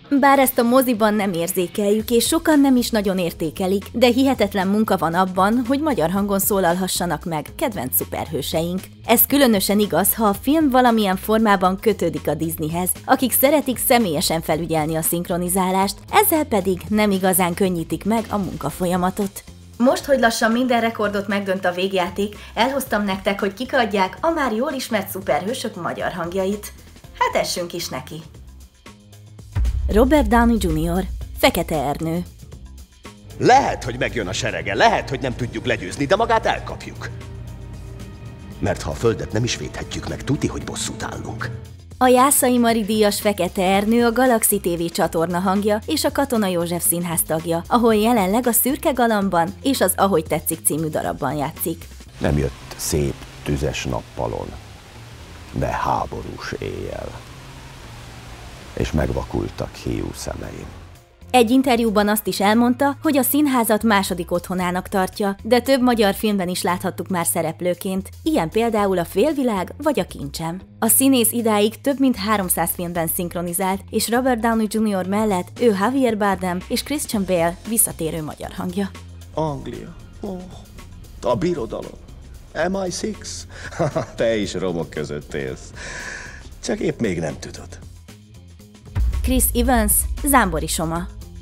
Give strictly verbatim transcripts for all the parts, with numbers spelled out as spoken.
Bár ezt a moziban nem érzékeljük, és sokan nem is nagyon értékelik, de hihetetlen munka van abban, hogy magyar hangon szólalhassanak meg kedvenc szuperhőseink. Ez különösen igaz, ha a film valamilyen formában kötődik a Disneyhez, akik szeretik személyesen felügyelni a szinkronizálást, ezzel pedig nem igazán könnyítik meg a munkafolyamatot. Most, hogy lassan minden rekordot megdönt a végjáték, elhoztam nektek, hogy kik adják a már jól ismert szuperhősök magyar hangjait. Hát essünk is neki! Robert Downey junior, Fekete Ernő. Lehet, hogy megjön a serege, lehet, hogy nem tudjuk legyőzni, de magát elkapjuk. Mert ha a földet nem is védhetjük meg, tuti, hogy bosszút állunk. A Jászai Mari díjas Fekete Ernő a Galaxy té vé csatorna hangja és a Katona József Színház tagja, ahol jelenleg a Szürke Galambban és az Ahogy tetszik című darabban játszik. Nem jött szép, tüzes nappalon, de háborús éjjel. És megvakultak hiú szemeim. Egy interjúban azt is elmondta, hogy a színházat második otthonának tartja, de több magyar filmben is láthattuk már szereplőként, ilyen például a Félvilág vagy a Kincsem. A színész idáig több mint háromszáz filmben szinkronizált, és Robert Downey junior mellett ő Javier Bardem és Christian Bale visszatérő magyar hangja. Anglia. Oh, a birodalom. em i hat. Te is romok között élsz. Csak épp még nem tudod. Chris Evans, Zámbori Soma.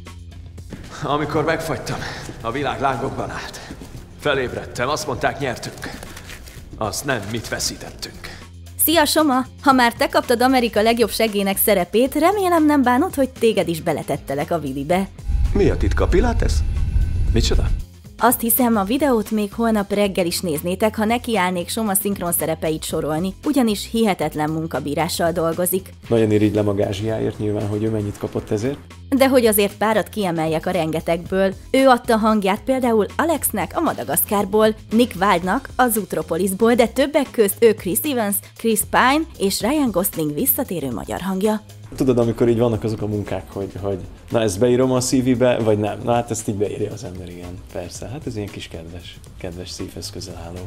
Amikor megfagytam, a világ lángokban állt. Felébredtem, azt mondták, nyertünk. Azt nem, mit veszítettünk. Szia Soma! Ha már te kaptad Amerika legjobb segének szerepét, remélem nem bánod, hogy téged is beletettelek a Willybe. Mi a titka, Pilates? Micsoda? Azt hiszem, a videót még holnap reggel is néznétek, ha nekiállnék Soma szinkron szerepeit sorolni, ugyanis hihetetlen munkabírással dolgozik. Nagyon irigylem a gázsiáért nyilván, hogy ő mennyit kapott ezért. De hogy azért párat kiemeljek a rengetegből. Ő adta hangját például Alexnek a Madagaszkárból, Nick Wilde-nak a Zootropolisból, de többek közt ő Chris Evans, Chris Pine és Ryan Gosling visszatérő magyar hangja. Tudod, amikor így vannak azok a munkák, hogy, hogy na ezt beírom a cé vé-be, vagy nem? Na hát ezt így beírja az ember, igen. Persze, hát ez ilyen kis kedves, kedves szívhez közel álló.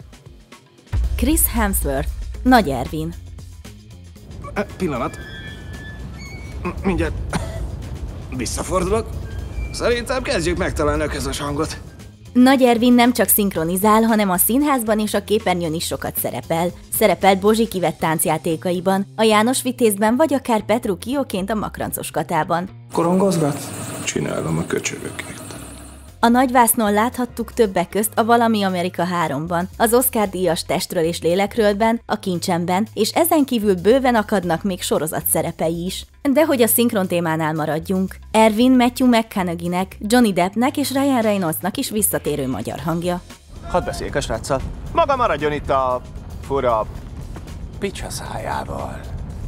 Chris Hemsworth, Nagy Ervin. E, pillanat. Mindjárt visszafordulok. Szerintem kezdjük megtalálni a közös hangot. Nagy Ervin nem csak szinkronizál, hanem a színházban és a képernyőn is sokat szerepel. Szerepelt Bozsik Ivett táncjátékaiban, a János Vitézben vagy akár Petru Kióként a Makrancos Katában. Korongozgat? Csinálom a köcsögöket. A nagyvásznon láthattuk többek közt a Valami Amerika háromban, az Oscar-díjas Testről és Lélekről-ben, a Kincsemben, és ezen kívül bőven akadnak még sorozat szerepei is. De hogy a szinkron témánál maradjunk, Ervin Matthew McConaugheynek, Johnny Deppnek és Ryan Reynoldsnak is visszatérő magyar hangja. Hadd beszéljek a sráccal. Maga maradjon itt a fura picsa szájával.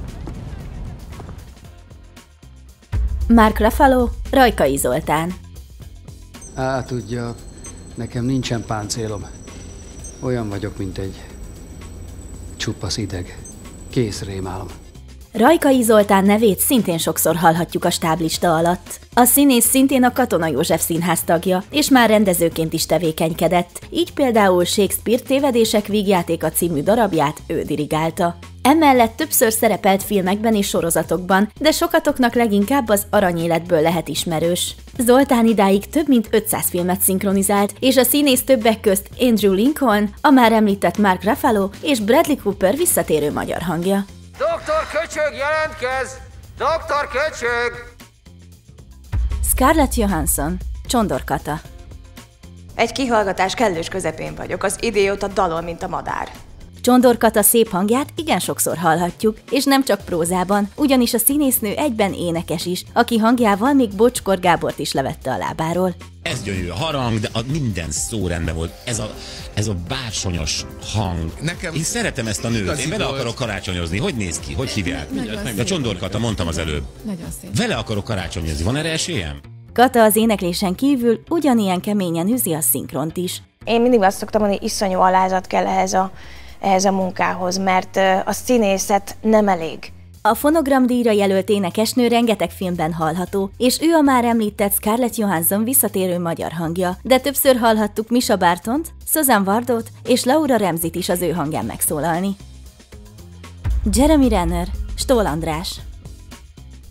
Mark Ruffalo, Rajkai Zoltán. Á, tudja, nekem nincsen páncélom. Olyan vagyok, mint egy csupasz ideg. Kész rémálom. Rajkai Zoltán nevét szintén sokszor hallhatjuk a stáblista alatt. A színész szintén a Katona József Színház tagja, és már rendezőként is tevékenykedett, így például Shakespeare Tévedések vígjátéka című darabját ő dirigálta. Emellett többször szerepelt filmekben és sorozatokban, de sokatoknak leginkább az Aranyéletből lehet ismerős. Zoltán idáig több mint ötszáz filmet szinkronizált, és a színész többek közt Andrew Lincoln, a már említett Mark Ruffalo és Bradley Cooper visszatérő magyar hangja. Doktor Köcsög, jelentkez! Doktor Köcsög! Scarlett Johansson, Csondor Kata. Egy kihallgatás kellős közepén vagyok, az idióta dalol, mint a madár. Csondor Kata szép hangját igen sokszor hallhatjuk, és nem csak prózában, ugyanis a színésznő egyben énekes is, aki hangjával még Bocskor Gábort is levette a lábáról. Ez gyönyörű a harang, de a minden szó rendben volt. Ez a, ez a bársonyos hang. Nekem én szeretem ezt a nőt, én vele volt. Akarok karácsonyozni. Hogy néz ki? Hogy hívják? De Csondor Kata, mondtam az előbb. Nagyon szép. Vele akarok karácsonyozni. Van erre esélyem? Kata az éneklésen kívül ugyanilyen keményen űzi a szinkront is. Én mindig azt szoktam mondani, hogy iszonyú alázat kell ehhez a, ehhez a munkához, mert a színészet nem elég. A fonogramdíjra jelölt énekesnő rengeteg filmben hallható, és ő a már említett Scarlett Johansson visszatérő magyar hangja, de többször hallhattuk Mischa Bartont, Susan Wardot és Laura Ramseyt is az ő hangján megszólalni. Jeremy Renner, Stoll András.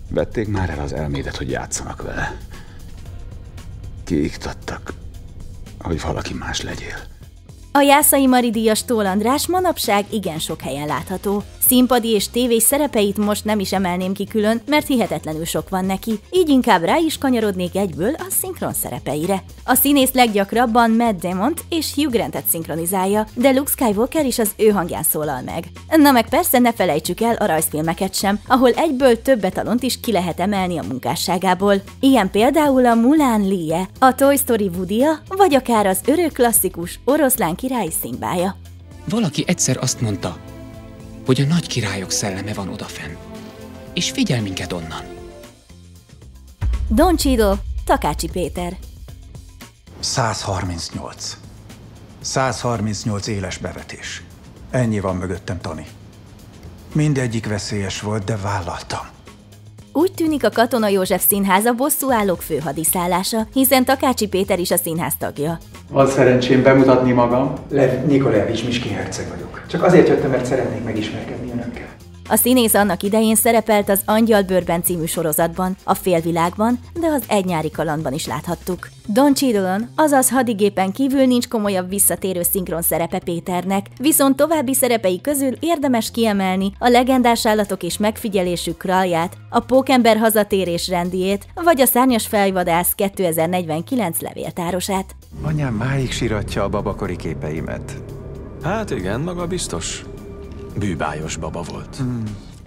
Vették már el az elmédet, hogy játszanak vele. Kiiktattak, hogy valaki más legyél. A Jászai Mari díjas Tóth András manapság igen sok helyen látható. Színpadi és tévés szerepeit most nem is emelném ki külön, mert hihetetlenül sok van neki, így inkább rá is kanyarodnék egyből a szinkron szerepeire. A színész leggyakrabban Matt Damont és Hugh Grantet szinkronizálja, de Luke Skywalker is az ő hangján szólal meg. Na meg persze ne felejtsük el a rajzfilmeket sem, ahol egyből több etalont is ki lehet emelni a munkásságából. Ilyen például a Mulan Lee-je, a Toy Story Woody-ja, vagy akár az örök klasszikus Oroszlán király Szimbája. Valaki egyszer azt mondta, hogy a nagy királyok szelleme van odafen, és figyel minket onnan. Don Cheadle, Takácsi Péter. száz harmincnyolc. száz harmincnyolc éles bevetés. Ennyi van mögöttem, Tony. Mindegyik veszélyes volt, de vállaltam. Úgy tűnik, a Katona József Színház a bosszúállók főhadiszállása, hiszen Takácsi Péter is a színház tagja. Van szerencsém bemutatni magam. Lev Nikolaevics Miskin herceg vagyok. Csak azért jöttem, mert szeretnék megismerkedni önökkel. A színész annak idején szerepelt az Angyalbőrben című sorozatban, a Félvilágban, de az Egy nyári kalandban is láthattuk. Don Cheadle-on, azaz Hadigépen kívül nincs komolyabb visszatérő szinkron szerepe Péternek, viszont további szerepei közül érdemes kiemelni a Legendás állatok és megfigyelésük Kralját, a Pókember hazatérés Randyét, vagy a Szárnyas fejvadász kétezer-negyvenkilenc levéltárosát. Anyám máig síratja a babakori képeimet. Hát igen, maga biztos bűbájos baba volt. Hmm.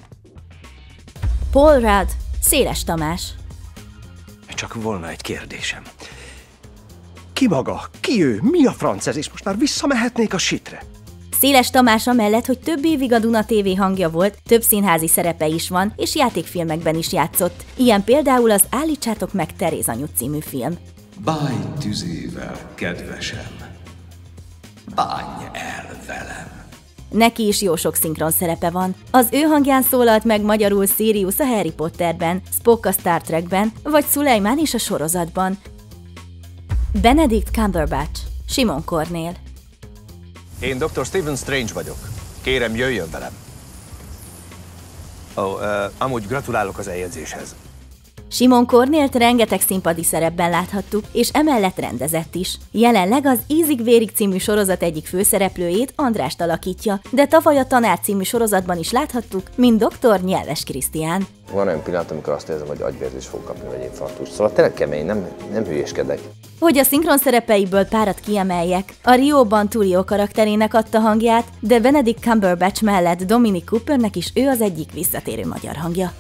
Paul Rudd, Széles Tamás. Csak volna egy kérdésem. Ki maga? Ki ő? Mi a franc ez? És most már visszamehetnék a sitre? Széles Tamás amellett, hogy több évig a Duna té vé hangja volt, több színházi szerepe is van, és játékfilmekben is játszott. Ilyen például az Állítsátok meg Teréz anyu című film. Bánj tüzével, kedvesem. Bánj el velem. Neki is jó sok szinkron szerepe van. Az ő hangján szólalt meg magyarul Sirius a Harry Potterben, Spock a Star Trekben, vagy Szulejmán is a sorozatban. Benedict Cumberbatch, Simon Cornél. Én doktor Stephen Strange vagyok. Kérem, jöjjön velem. Ó, oh, uh, amúgy gratulálok az eljegyzéshez. Simon Cornélt rengeteg színpadi szerepben láthattuk, és emellett rendezett is. Jelenleg az Ízig-vérig című sorozat egyik főszereplőjét, Andrást alakítja, de tavaly a Tanár című sorozatban is láthattuk, mint doktor Nyelves Krisztián. Van olyan pillanat, amikor azt érzem, hogy agyvérzést fog kapni, vagy infarktust. Szóval tényleg kemény, nem, nem hülyéskedek. Hogy a szinkron szerepeiből párat kiemeljek, a Rio-ban Tullio karakterének adta hangját, de Benedict Cumberbatch mellett Dominic Coopernek is ő az egyik visszatérő magyar hangja.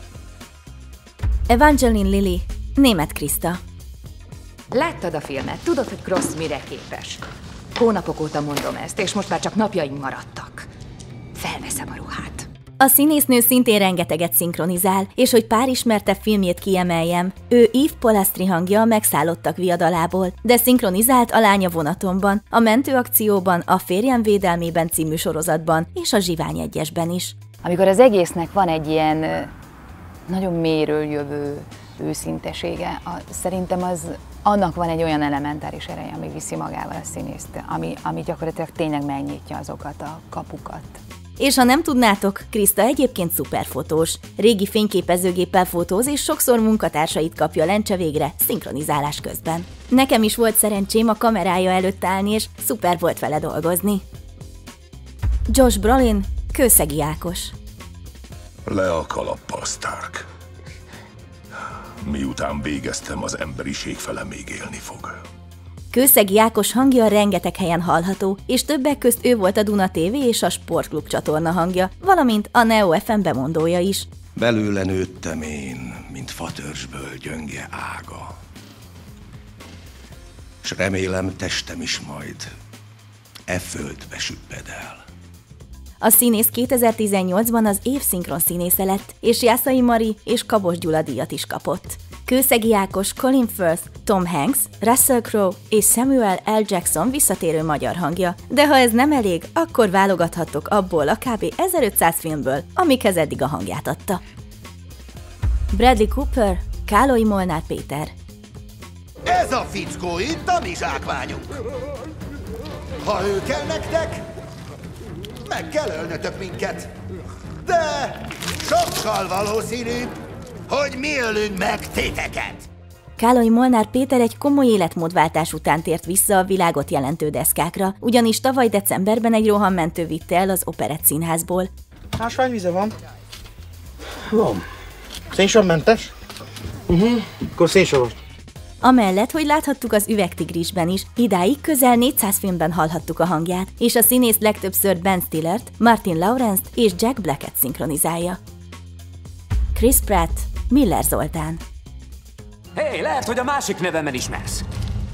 Evangeline Lilly, Németh Kriszta. Láttad a filmet, tudod, hogy Cross mire képes. Hónapok óta mondom ezt, és most már csak napjaink maradtak. Felveszem a ruhát. A színésznő szintén rengeteget szinkronizál, és hogy pár ismertebb filmjét kiemeljem, ő Eve Polastri hangja a Megszállottak viadalából, de szinkronizált a Lánya vonatomban, a Mentőakcióban, a Férjem védelmében című sorozatban és a Zsivány egyesben is. Amikor az egésznek van egy ilyen nagyon mélyről jövő őszintesége, a, szerintem az annak van egy olyan elementáris ereje, ami viszi magával a színészt, ami, ami gyakorlatilag tényleg megnyitja azokat a kapukat. És ha nem tudnátok, Kriszta egyébként szuperfotós. Régi fényképezőgéppel fotóz, és sokszor munkatársait kapja lencse végre szinkronizálás közben. Nekem is volt szerencsém a kamerája előtt állni, és szuper volt vele dolgozni. Josh Brolin, Kőszegi Ákos. Le a kalappal, Stark. Miután végeztem, az emberiség fele még élni fog. Kőszegi Ákos hangja rengeteg helyen hallható, és többek közt ő volt a Duna té vé és a Sportklub csatorna hangja, valamint a Neo ef em bemondója is. Belőle nőttem én, mint fatörzsből gyönge ága. S remélem testem is majd e földbe süpped el. A színész kétezer-tizennyolcban az év szinkron színésze lett, és Jászai Mari és Kabos Gyula díjat is kapott. Kőszegi Ákos, Colin Firth, Tom Hanks, Russell Crowe és Samuel L. Jackson visszatérő magyar hangja, de ha ez nem elég, akkor válogathattok abból a kb. ezerötszáz filmből, amikhez eddig a hangját adta. Bradley Cooper, Kálói Molnár Péter. Ez a fickó itt a mi zsákmányunk. Ha ő kell nektek, meg kell ölnötök minket. De sokkal valószínűbb, hogy mi ölünk meg titeket! Káloly Molnár Péter egy komoly életmódváltás után tért vissza a világot jelentő deszkákra, ugyanis tavaly decemberben egy rohammentő vitte el az Operett Színházból. Ásványvíze van? Van. Szénsavmentes? Uh-huh. Akkor szénsavas. Amellett, hogy láthattuk az Üvegtigrisben is, idáig közel négyszáz filmben hallhattuk a hangját, és a színész legtöbbször Ben Stillert, Martin Lawrence-t és Jack Black-et szinkronizálja. Chris Pratt, Miller Zoltán. Hé, hey, lehet, hogy a másik nevemmel ismersz.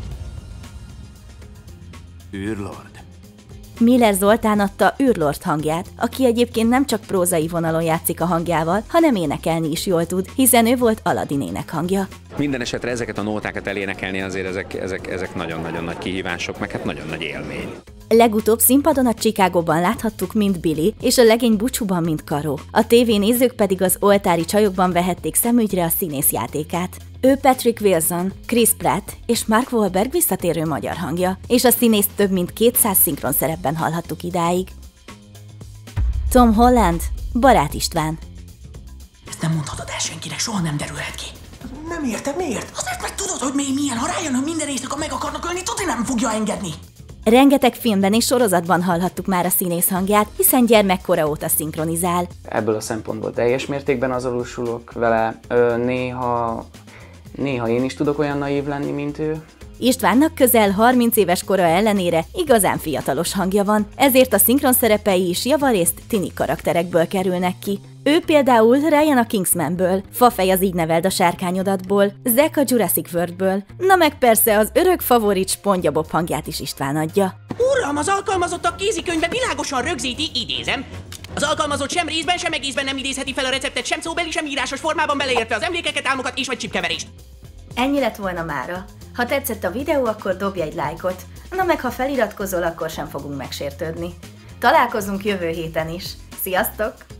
űrlord. Miller Zoltán adta űrlord hangját, aki egyébként nem csak prózai vonalon játszik a hangjával, hanem énekelni is jól tud, hiszen ő volt Aladdin énekhangja. Minden esetre ezeket a nótákat elénekelni azért ezek, ezek, ezek nagyon-nagyon nagy kihívások, meg hát nagyon nagy élmény. Legutóbb színpadon a Chicagóban láthattuk, mint Billy, és a legény Búcsúban, mint Karó. A tévénézők pedig az oltári csajokban vehették szemügyre a színész játékát. Ő Patrick Wilson, Chris Pratt és Mark Wahlberg visszatérő magyar hangja, és a színészt több mint kétszáz szinkron szerepben hallhattuk idáig. Tom Holland, Barát István. Ezt nem mondhatod el senkinek, soha nem derülhet ki. Nem értem, miért? Azért, mert tudod, hogy még milyen, ha rájön, hogy minden éjszaka meg akarnak ölni, tudni nem fogja engedni. Rengeteg filmben és sorozatban hallhattuk már a színész hangját, hiszen gyermekkora óta szinkronizál. Ebből a szempontból teljes mértékben azonosulok vele. Ö, néha, néha én is tudok olyan naív lenni, mint ő. Istvánnak közel harminc éves kora ellenére igazán fiatalos hangja van, ezért a szinkron szerepei is javarészt tini karakterekből kerülnek ki. Ő például Ryan a Kingsmanből, Fafej az Így neveld a sárkányodatból, Zack a Jurassic Worldből, na meg persze az örök favorit SpongeBob hangját is István adja. Uram, az alkalmazottak kézikönyve világosan rögzíti, idézem. Az alkalmazott sem részben, sem egészben nem idézheti fel a receptet, sem szóbeli, sem írásos formában, beleértve az emlékeket, álmokat és vagy csipkeverést. Ennyi lett volna mára. Ha tetszett a videó, akkor dobj egy lájkot. Na meg ha feliratkozol, akkor sem fogunk megsértődni. Találkozunk jövő héten is. Sziasztok!